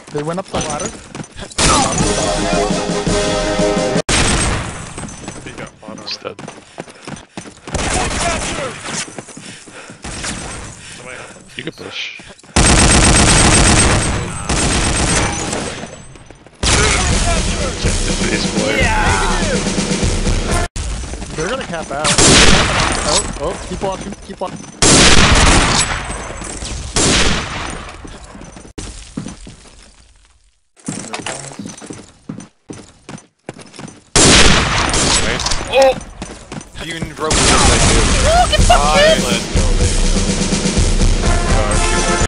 They went up the ladder. He got bought on He's dead. You can push. They're gonna cap out. Oh, keep walking, keep walking. Oh! You broke the